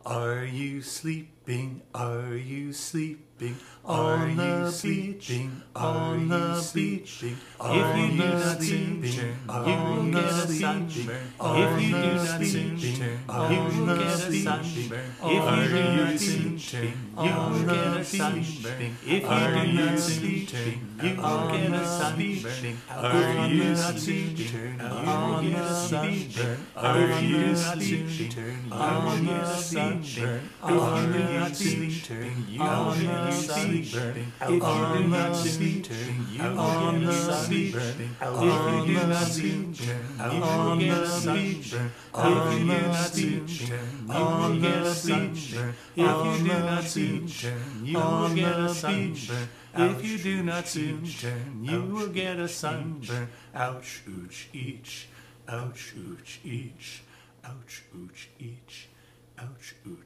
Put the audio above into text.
Are you sleeping? Are you sleeping? Are you sleeping? Are you sleeping? If you do not sleep, you will get a sunburn. If you do not sleep, you will get a sunburn. If you do not sleep, you will get a sunburn. If you do not sleep, you will get a sunburn. If you do not sleep, you will get a sunburn. If you do not sleep, you will get a sunburn. If you do not sleep, you will get a sunburn. If you do not sleep, you will get a sunburn. If you do not sleep, you will get a sunburn. If you do not sleep, you will get a sunburn. If you do not sleep, you will get a sunburn. If you do not sleep, you will get a sunburn. Ouch, ooch, each. Ouch, ooch, each. Ouch, ooch, each. Ouch, ooch.